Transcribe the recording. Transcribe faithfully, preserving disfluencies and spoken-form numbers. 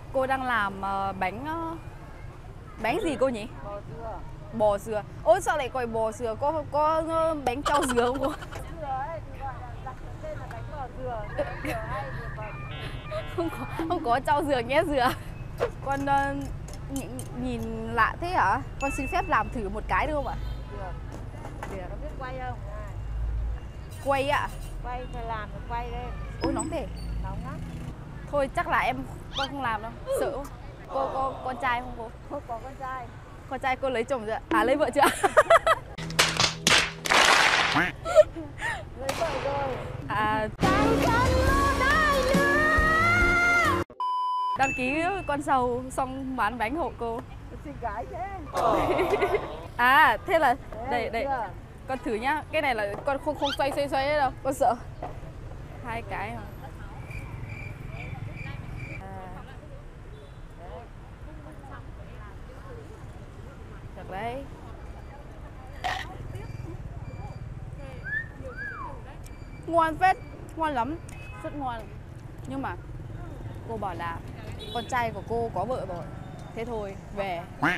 Cô đang làm uh, bánh uh, bánh gì cô nhỉ? Bò dừa. Bò dừa. Ôi sao lại gọi bò dừa? Có có uh, bánh trao dừa không cô? Dừa ấy thì gọi là đặt tên là bánh bò dừa. Dừa hay dừa bẩn. Không có không có trao dừa nhé dừa. Con uh, nhìn, nhìn lạ thế hả? Con xin phép làm thử một cái được không ạ? Được. Được. Có biết quay không? Này. Quay ạ? Quay phải làm rồi quay lên. Ôi nóng thế. Nóng lắm. Thôi chắc là em con không làm đâu. Sợ không? Cô có con trai không cô? Không có con trai. Con trai cô lấy chồng chưa? À lấy vợ chưa? Lấy vợ rồi. À đăng ký con sầu xong bán bánh hộ cô. Xinh gái thế. À thế là đây Đấy, đây chưa? con thử nhá. Cái này là con không không xoay xoay xoay đâu, con sợ. Hai cái mà. À. Được đấy. Ngon phết, ngon lắm, rất ngon. Nhưng mà cô bảo là con trai của cô có vợ rồi, thế thôi về